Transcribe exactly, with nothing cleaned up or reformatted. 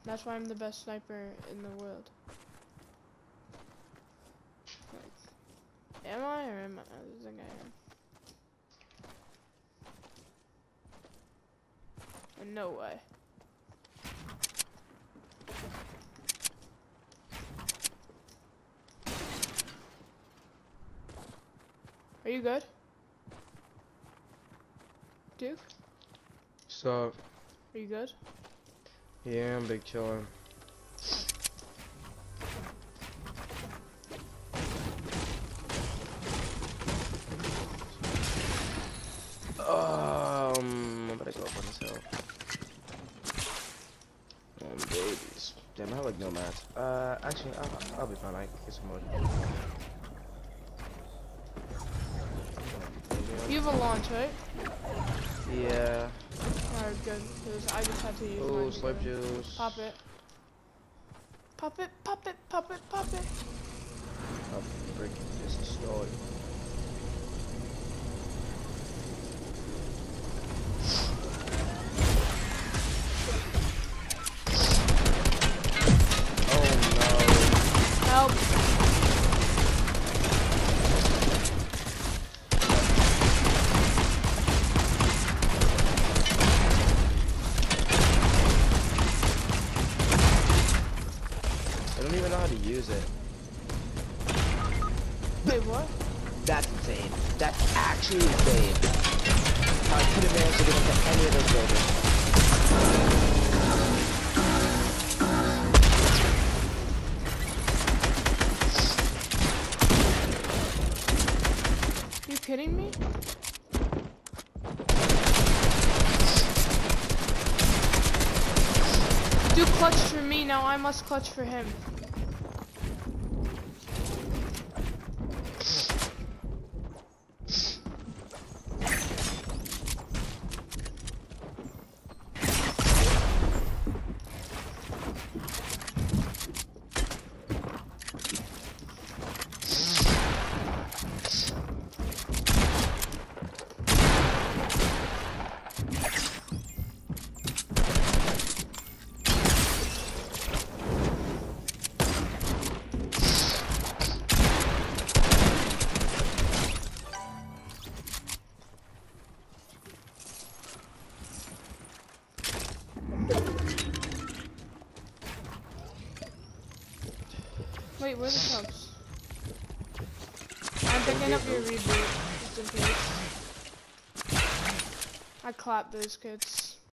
That's why I'm the best sniper in the world. Like, am I or am I? I don't think I am. And no way. Are you good? Duke? What's up? Are you good? Yeah, I'm big chillin'. Um, I'm gonna go up on this hill. Um, babies. Damn, I have like no mats. Uh, actually, I'll, I'll be fine. I can get some more. You have a launch, right? Yeah. Alright, good. Because I just had to use Oh, mine. slurp juice. Pop it. Pop it, pop it, pop it, pop it. Oh, frick. Just stole it. Help. I don't even know how to use it. Wait, what? That's insane. That's actually insane. How I couldn't manage to get into any of those buildings. You kidding me? Do clutch for me, now I must clutch for him. Wait, where are the subs? I'm picking up your reboot, just in case. I clapped those kids.